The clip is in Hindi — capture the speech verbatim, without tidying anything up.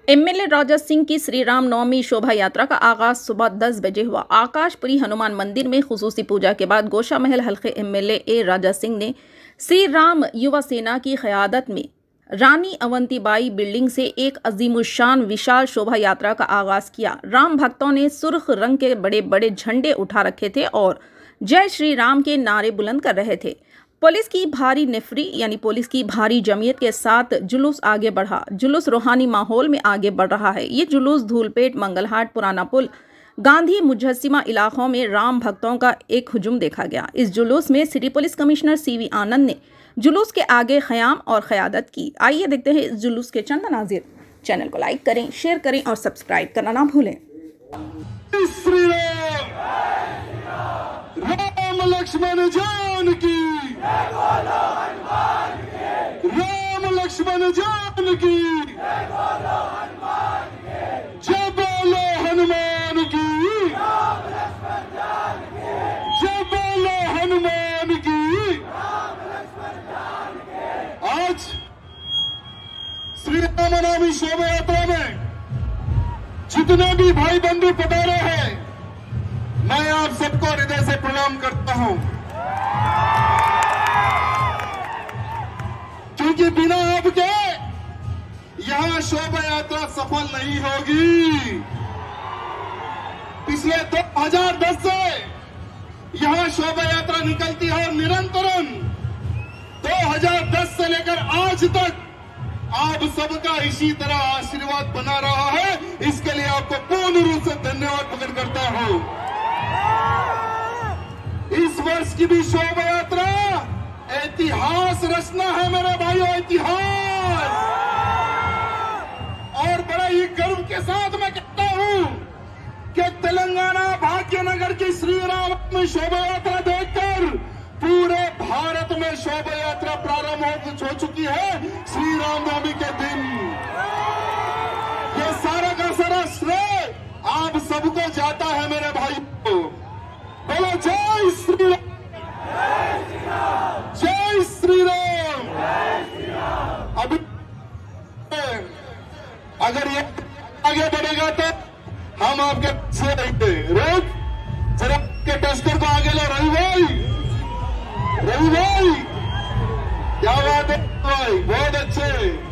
एमएलए राजा सिंह की श्री राम नवमी शोभा यात्रा का आगाज सुबह दस बजे हुआ। आकाशपुरी हनुमान मंदिर में खुसूसी पूजा के बाद गोशा महल हल्के एमएलए ए राजा सिंह ने श्री राम युवा सेना की क़यादत में रानी अवंतीबाई बिल्डिंग से एक अजीमुशान विशाल शोभा यात्रा का आगाज किया। राम भक्तों ने सुर्ख रंग के बड़े बड़े झंडे उठा रखे थे और जय श्री राम के नारे बुलंद कर रहे थे। पुलिस की भारी नफरी यानी पुलिस की भारी जमीयत के साथ जुलूस आगे बढ़ा। जुलूस रूहानी माहौल में आगे बढ़ रहा है। ये जुलूस धूलपेट, मंगलहाट, पुराना पुल, गांधी मुजस्सिमा इलाकों में राम भक्तों का एक हुजूम देखा गया। इस जुलूस में city police commissioner C V Anand ने जुलूस के आगे क़याम और क़यादत की। आइए देखते हैं इस जुलूस के चंद मनाज़िर। चैनल को लाइक करें, शेयर करें और सब्सक्राइब करना ना भूलें। राम लक्ष्मण जान की, राम लक्ष्मण जान की, जय बोलो हनुमान की, जय बोलो हनुमान की। आज श्री राम नवमी शोभा यात्रा में जितने भी भाई बंधु पधारे हैं, मैं आप सबको हृदय से प्रणाम करता हूं, क्योंकि बिना आपके यहां शोभा यात्रा सफल नहीं होगी। पिछले दो हज़ार दस से यहां शोभा यात्रा निकलती है और निरंतरन दो हज़ार दस से लेकर आज तक आप सबका इसी तरह आशीर्वाद बना रहा है। इसके लिए आपको पूर्ण रूप से धन्यवाद प्रकट करता हूं। इस वर्ष की भी शोभा यात्रा इतिहास रचना है मेरे भाइयों, इतिहास। और बड़ा ही गर्व के साथ मैं कहता हूं कि तेलंगाना भाग्यनगर की श्री राम में शोभा यात्रा देखकर पूरे भारत में शोभा यात्रा प्रारंभ हो चुकी है। श्री राम नवमी के दिन ये सारा का सारा श्रेय आप सबको जाता है मेरे भाइयों। बोलो जय श्री राम, जय श्री राम। अभी अगर ये आगे बढ़ेगा तो हम आपके पीछे रहेंगे। रोक जरा के टस्कर को आगे लो। रवि भाई, रवि भाई क्या बात है भाई, बहुत अच्छे।